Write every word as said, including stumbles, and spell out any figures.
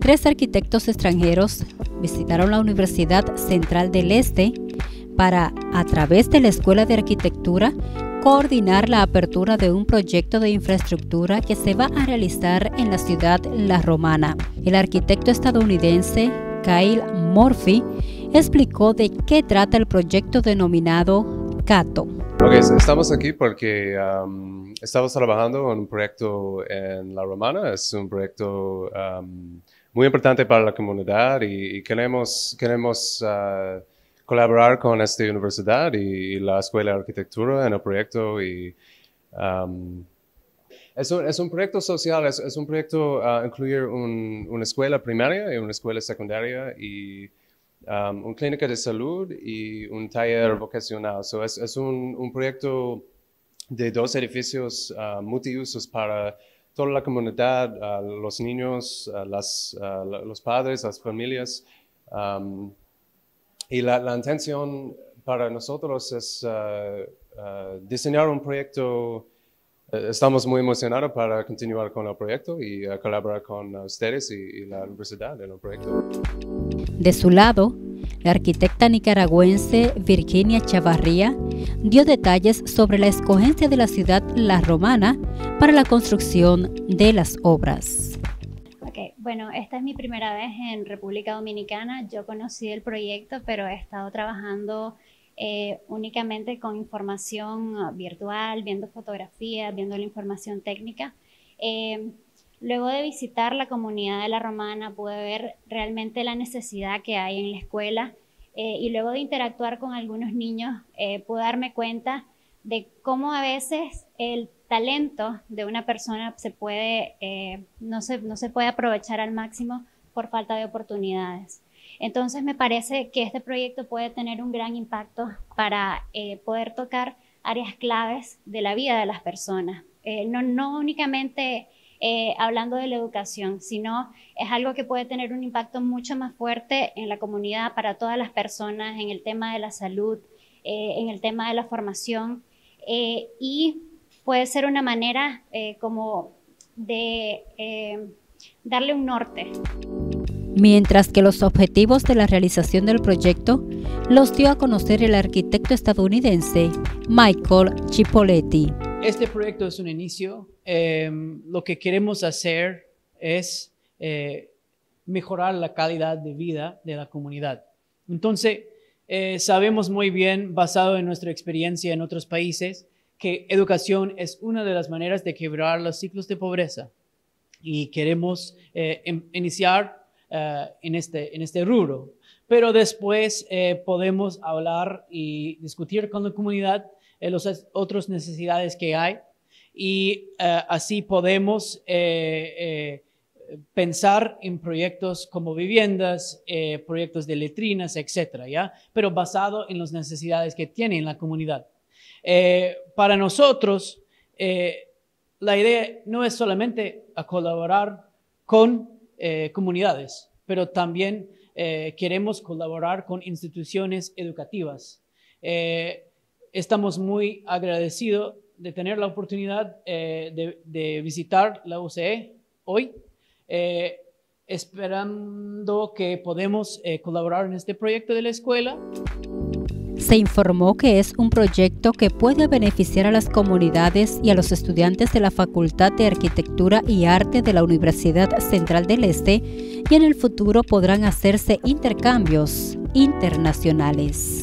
Tres arquitectos extranjeros visitaron la Universidad Central del Este para, a través de la Escuela de Arquitectura, coordinar la apertura de un proyecto de infraestructura que se va a realizar en la ciudad La Romana. El arquitecto estadounidense Kyle Murphy explicó de qué trata el proyecto denominado Cato. Okay, estamos aquí porque um, estamos trabajando en un proyecto en La Romana. Es un proyecto um, muy importante para la comunidad y, y queremos, queremos uh, colaborar con esta universidad y, y la Escuela de Arquitectura en el proyecto. Y, um, es, un, es un proyecto social, es, es un proyecto uh, incluir un, una escuela primaria y una escuela secundaria y Um, una clínica de salud y un taller vocacional. So es, es un, un proyecto de dos edificios uh, multiusos para toda la comunidad, uh, los niños, uh, las, uh, los padres, las familias. Um, y la, la intención para nosotros es uh, uh, diseñar un proyecto. Estamos muy emocionados para continuar con el proyecto y uh, colaborar con uh, ustedes y, y la universidad en el proyecto. De su lado, la arquitecta nicaragüense Virginia Chavarría dio detalles sobre la escogencia de la ciudad La Romana para la construcción de las obras. Okay, bueno, esta es mi primera vez en República Dominicana. Yo conocí el proyecto, pero he estado trabajando Eh, únicamente con información uh, virtual, viendo fotografías, viendo la información técnica. Eh, luego de visitar la comunidad de La Romana pude ver realmente la necesidad que hay en la escuela eh, y luego de interactuar con algunos niños eh, pude darme cuenta de cómo a veces el talento de una persona se puede, eh, no se, no se puede aprovechar al máximo por falta de oportunidades. Entonces me parece que este proyecto puede tener un gran impacto para eh, poder tocar áreas claves de la vida de las personas. Eh, no, no únicamente eh, hablando de la educación, sino es algo que puede tener un impacto mucho más fuerte en la comunidad para todas las personas, en el tema de la salud, eh, en el tema de la formación eh, y puede ser una manera eh, como de eh, darle un norte. Mientras que los objetivos de la realización del proyecto los dio a conocer el arquitecto estadounidense Michael Chipoletti. Este proyecto es un inicio. Eh, lo que queremos hacer es eh, mejorar la calidad de vida de la comunidad. Entonces, eh, sabemos muy bien, basado en nuestra experiencia en otros países, que educación es una de las maneras de quebrar los ciclos de pobreza. Y queremos eh, em, iniciar Uh, en, este, en este rubro. Pero después eh, podemos hablar y discutir con la comunidad eh, las otras necesidades que hay y uh, así podemos eh, eh, pensar en proyectos como viviendas, eh, proyectos de letrinas, etcétera, ¿ya? Pero basado en las necesidades que tiene la comunidad. Eh, para nosotros, eh, la idea no es solamente a colaborar con Eh, comunidades, pero también eh, queremos colaborar con instituciones educativas. Eh, estamos muy agradecidos de tener la oportunidad eh, de, de visitar la U C E hoy, eh, esperando que podamos eh, colaborar en este proyecto de la escuela. Se informó que es un proyecto que puede beneficiar a las comunidades y a los estudiantes de la Facultad de Arquitectura y Arte de la Universidad Central del Este y en el futuro podrán hacerse intercambios internacionales.